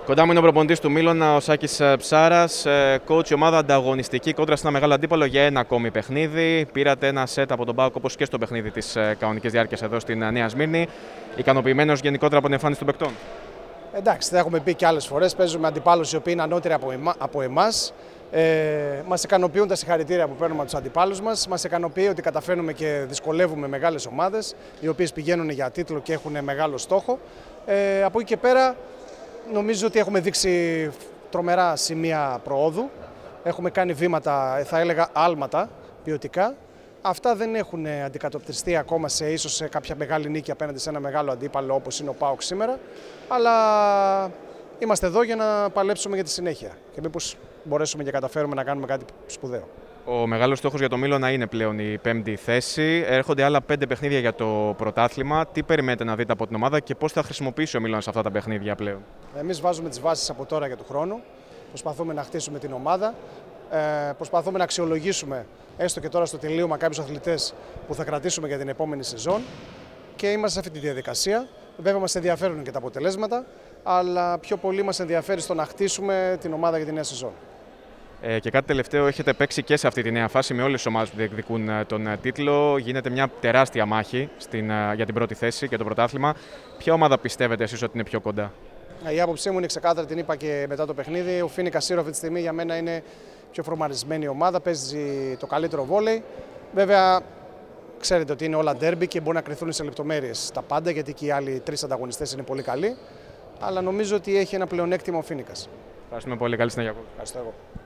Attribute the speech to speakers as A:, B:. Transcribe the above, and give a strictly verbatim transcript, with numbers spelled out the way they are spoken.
A: Κοντά μου είναι ο προπονητής του Μίλωνα, ο Σάκης Ψάρας. Coach, η ομάδα ανταγωνιστική κόντρα σε ένα μεγάλο αντίπαλο για ένα ακόμη παιχνίδι. Πήρατε ένα σετ από τον ΠΑΟΚ όπως και στο παιχνίδι της κανονικής διάρκειας εδώ στην Νέα Σμύρνη. Ικανοποιημένος γενικότερα από την εμφάνιση των παικτών?
B: Εντάξει, θα έχουμε πει και άλλες φορές. Παίζουμε αντιπάλους οι οποίοι είναι ανώτεροι από, εμα, από εμάς. Ε, μας ικανοποιούν τα συγχαρητήρια που παίρνουμε από τους αντιπάλους μας. Μας ικανοποιεί ότι καταφέρνουμε και δυσκολεύουμε μεγάλες ομάδες, οι οποίες πηγαίνουν για τίτλο και έχουν μεγάλο στόχο. Ε, από εκεί και πέρα, νομίζω ότι έχουμε δείξει τρομερά σημεία προόδου. Έχουμε κάνει βήματα, θα έλεγα άλματα ποιοτικά. Αυτά δεν έχουν αντικατοπτριστεί ακόμα σε ίσως σε κάποια μεγάλη νίκη απέναντι σε ένα μεγάλο αντίπαλο όπως είναι ο ΠΑΟΚ σήμερα. Αλλά είμαστε εδώ για να παλέψουμε για τη συνέχεια και μήπως μπορέσουμε και καταφέρουμε να κάνουμε κάτι σπουδαίο.
A: Ο μεγάλος στόχος για το Μίλωνα είναι πλέον η πέμπτη θέση. Έρχονται άλλα πέντε παιχνίδια για το πρωτάθλημα. Τι περιμένετε να δείτε από την ομάδα και πώς θα χρησιμοποιήσει ο Μίλωνας αυτά τα παιχνίδια πλέον?
B: Εμείς βάζουμε τις βάσεις από τώρα για του χρόνου. Προσπαθούμε να χτίσουμε την ομάδα. Ε, προσπαθούμε να αξιολογήσουμε έστω και τώρα στο τελείωμα κάποιους αθλητές που θα κρατήσουμε για την επόμενη σεζόν και είμαστε σε αυτή τη διαδικασία. Βέβαια μας ενδιαφέρουν και τα αποτελέσματα, αλλά πιο πολύ μας ενδιαφέρει στο να χτίσουμε την ομάδα για τη νέα σεζόν.
A: Ε, και κάτι τελευταίο, έχετε παίξει και σε αυτή τη νέα φάση με όλες τις ομάδες που διεκδικούν τον τίτλο. Γίνεται μια τεράστια μάχη στην, για την πρώτη θέση και το πρωτάθλημα. Ποια ομάδα πιστεύετε εσείς ότι είναι πιο κοντά?
B: Η άποψή μου είναι ξεκάθαρη, την είπα και μετά το παιχνίδι. Ο Φίνικα Σύρο αυτή τη στιγμή για μένα είναι πιο φορμαρισμένη ομάδα, παίζει το καλύτερο βόλεϊ. Βέβαια, ξέρετε ότι είναι όλα ντέρμπι και μπορεί να κρυθούν σε λεπτομέρειες τα πάντα, γιατί και οι άλλοι τρεις ανταγωνιστές είναι πολύ καλοί. Αλλά νομίζω ότι έχει ένα πλεονέκτημα ο Φίνικας.
A: Ευχαριστούμε πολύ. Καλή συνέχεια.
B: Ευχαριστώ εγώ.